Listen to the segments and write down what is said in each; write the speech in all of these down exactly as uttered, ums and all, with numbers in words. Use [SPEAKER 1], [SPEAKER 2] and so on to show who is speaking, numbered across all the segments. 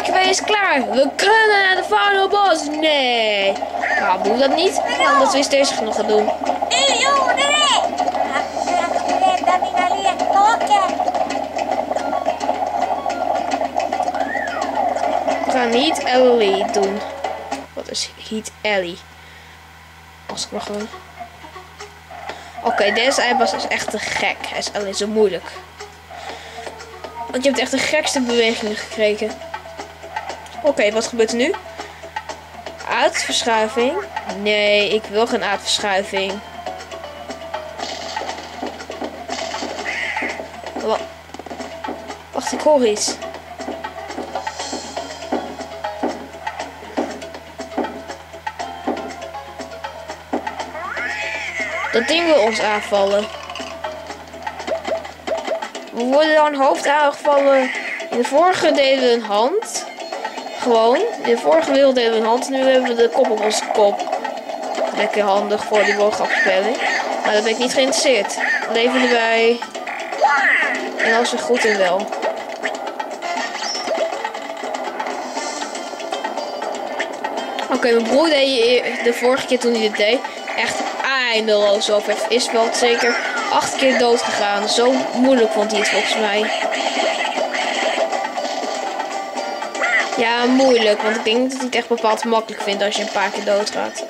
[SPEAKER 1] blokje bij is klaar. We kunnen naar de final boss. Nee. Waarom doe dat niet? Omdat we eens deze nog gaan doen. We gaan niet Ellie doen. Wat is Heat Ellie? Als ik mag doen. Oké, okay, deze eindbaas is echt te gek. Hij is alleen zo moeilijk. Want je hebt echt de gekste bewegingen gekregen. Oké, okay, wat gebeurt er nu? Aardverschuiving? Nee, ik wil geen aardverschuiving. Wat? Wacht, ik hoor iets. Dat ding wil ons aanvallen. We worden dan hoofd aangevallen. In de vorige deden we een hand. Gewoon. In de vorige wereld deden we een hand. Nu hebben we de kop op onze kop. Lekker handig voor die woordgrapspeling. Maar daar ben ik niet geïnteresseerd. Leven erbij. En als we goed en wel. Oké, okay, mijn broer deed de vorige keer toen hij dit deed. Echt eindeloos over. Is wel zeker acht keer dood gegaan. Zo moeilijk vond hij het volgens mij. Ja, moeilijk. Want ik denk dat hij het echt bepaald makkelijk vindt als je een paar keer doodgaat.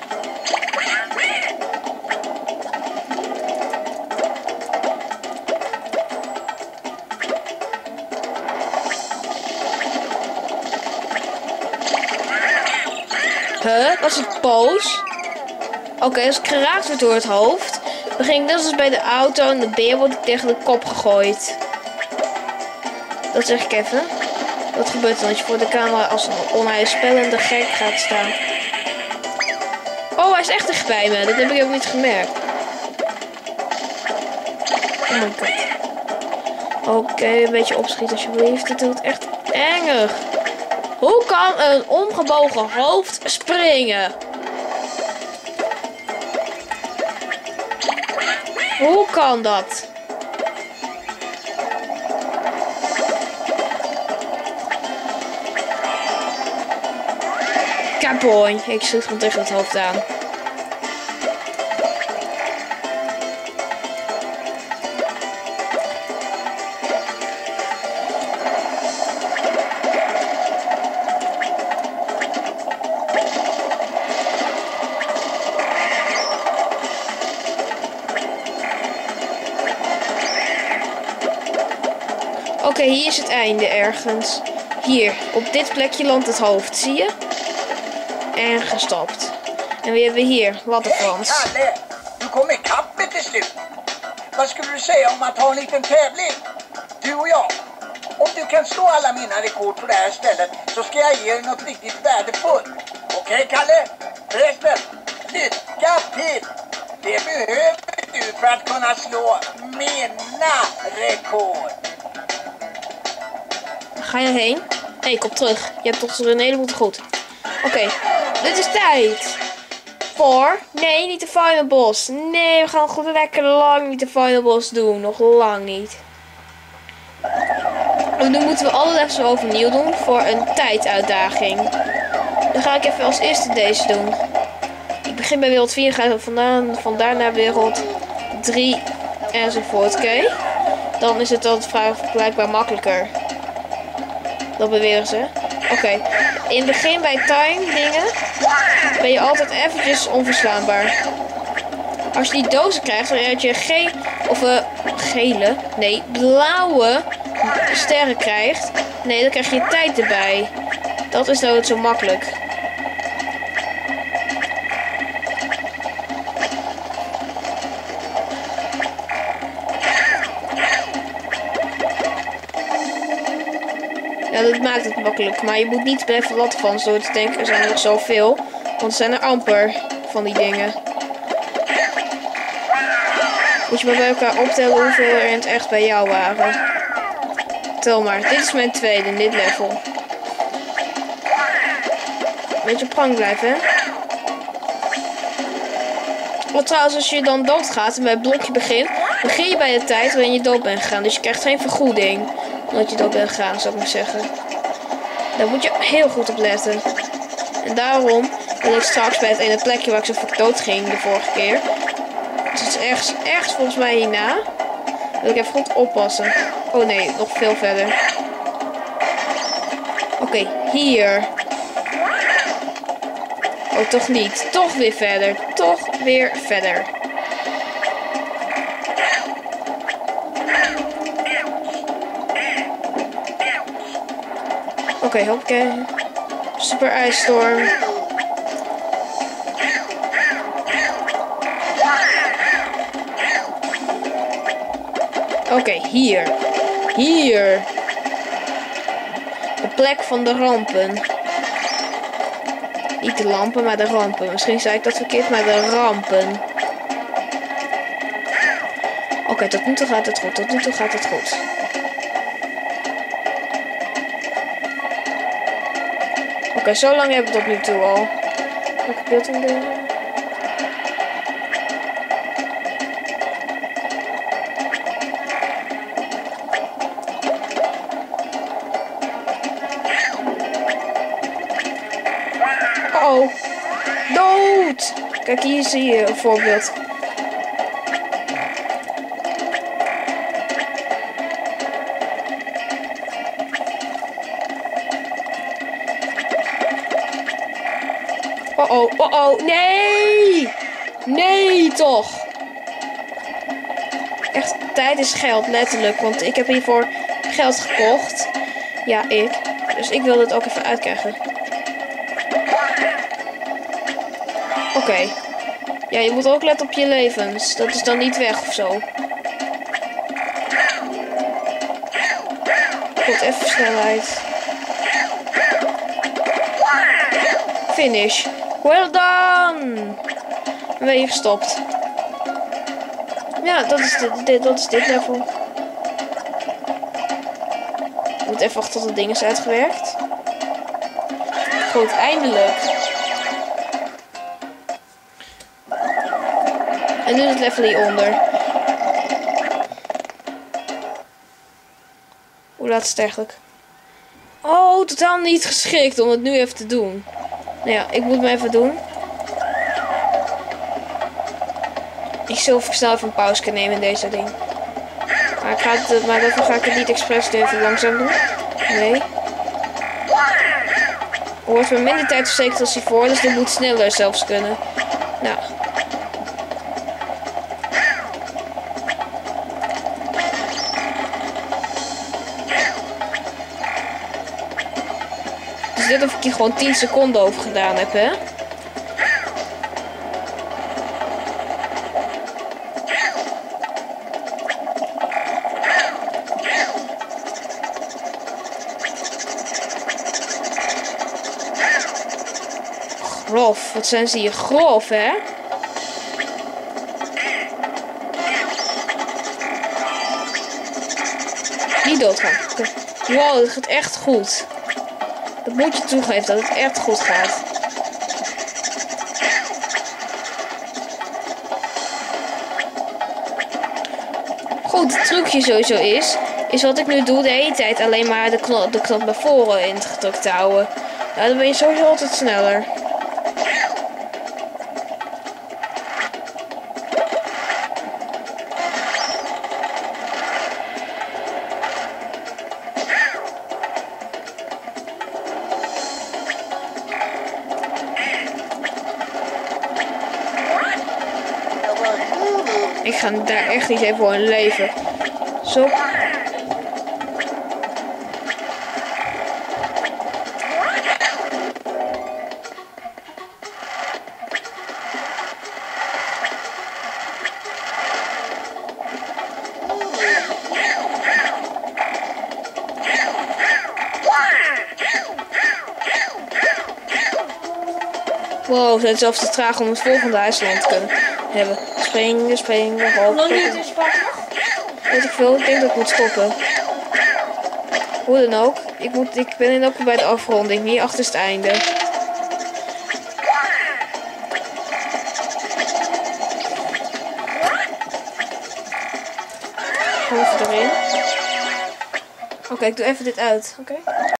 [SPEAKER 1] Huh? Was het boos? Oké, okay, als ik geraakt word door het hoofd, dan ging ik net als bij de auto en de beer wordt ik tegen de kop gegooid. Dat zeg ik even. Wat gebeurt er als je voor de camera als een onheilspellende gek gaat staan? Oh, hij is echt dicht bij me. Dat heb ik ook niet gemerkt. Oh my god. Oké, okay, een beetje opschieten alsjeblieft. Dit doet echt enger. Hoe kan een omgebogen hoofd springen? Hoe kan dat? Kapooi. Ik schiet gewoon tegen het hoofd aan. Oké, okay, hier is het einde ergens. Hier, op dit plekje landt het hoofd, zie je? En gestopt. En wie hebben we hier? Waterfrans.
[SPEAKER 2] Hey Kalle, du kom ikapp med till slut. Vad skulle du säga om att ha en liten tävling? Du och jag. Om du kan slå alla mina rekord på det här stället så ska jag ge dig något riktigt värdefullt. Okej okay, Kalle? Förresten, lycka till! Det behöver du för att kunna slå mina rekord.
[SPEAKER 1] Ga je heen? Nee, ik kom terug. Je hebt toch een heleboel te goed. Oké, okay. Dit is tijd. Voor? Nee, niet de final boss. Nee, we gaan goed lekker lang niet de final boss doen. Nog lang niet. En nu moeten we alle levels overnieuw doen voor een tijduitdaging. Dan ga ik even als eerste deze doen. Ik begin bij wereld vier en ga vandaan, vandaar naar wereld drie enzovoort. Oké? Okay? Dan is het altijd blijkbaar makkelijker. Dat beweren ze. Oké. Okay. In het begin bij time dingen ben je altijd eventjes onverslaanbaar. Als je die dozen krijgt, dan heb je geen of uh, gele, nee, blauwe sterren krijgt. Nee, dan krijg je tijd erbij. Dat is nou zo makkelijk. Ja, dat maakt het makkelijk. Maar je moet niet blijven laten van door te denken, er zijn er nog zoveel. Want er zijn er amper van die dingen. Moet je maar bij elkaar optellen hoeveel er in het echt bij jou waren. Tel maar. Dit is mijn tweede in dit level. Beetje op gang blijven, hè. Want trouwens, als je dan doodgaat en bij het blokje begint, begin je bij de tijd waarin je dood bent gegaan. Dus je krijgt geen vergoeding omdat je dood bent gegaan, zou ik maar zeggen. Daar moet je heel goed op letten. En daarom wil ik straks bij het ene plekje waar ik zo vaak dood ging de vorige keer. Dus het is ergens, ergens volgens mij hierna. Wil ik even goed oppassen. Oh nee, nog veel verder. Oké, okay, hier. Oh, toch niet. Toch weer verder. Toch weer verder. Oké, okay, hoppakee. Super ijsstorm. Oké, okay, hier. Hier. De plek van de rampen. Niet de lampen, maar de rampen. Misschien zei ik dat verkeerd, maar de rampen. Oké, okay, tot nu toe gaat het goed. Tot nu toe gaat het goed. Oké, okay, zo lang heb ik tot nu toe al. Welke beeld in de... Oh, dood! Kijk, hier zie je een voorbeeld. Oh oh, oh oh, nee! Nee, toch! Echt, tijd is geld, letterlijk. Want ik heb hiervoor geld gekocht. Ja, ik. Dus ik wil dit ook even uitkrijgen. Oké. Okay. Ja, je moet ook letten op je levens. Dat is dan niet weg of zo. Goed, even snelheid. Finish. Well done! Dan ben je gestopt. Ja, dat is dit, dit, dat is dit level. Ik moet even wachten tot het ding is uitgewerkt. Goed, eindelijk. En nu het level hieronder. Hoe laat is het eigenlijk? Oh, totaal niet geschikt om het nu even te doen. Nou ja, ik moet me even doen. Ik zal snel even een pauze kunnen nemen in deze ding. Maar, ik ga het, maar daarvoor ga ik het niet expres even langzaam doen. Nee. Er wordt me minder tijd verzekerd als hiervoor, dus dit moet sneller zelfs kunnen. Nou. Dus dit of ik hier gewoon tien seconden over gedaan heb, hè? Grof, wat zijn ze hier grof, hè? Niet doodgaan. Okay. Wow, het gaat echt goed. Dat moet je toegeven, dat het echt goed gaat. Goed, het trucje sowieso is, is wat ik nu doe de hele tijd alleen maar de knop, de knop naar voren ingedrukt te houden. Nou, dan ben je sowieso altijd sneller. Ik ga daar echt niet even voor in leven. Zo. Wow, we zijn zelfs te traag om het volgende IJsland te kunnen hebben. Springen, springen, hop. Hoe lang duurt deze paard nog? Weet ik veel, ik denk dat ik moet stoppen. Hoe dan ook, ik, moet, ik ben in ook bij de afronding, hier achter is het einde. Ga even erin. Oké, okay, ik doe even dit uit, oké? Okay?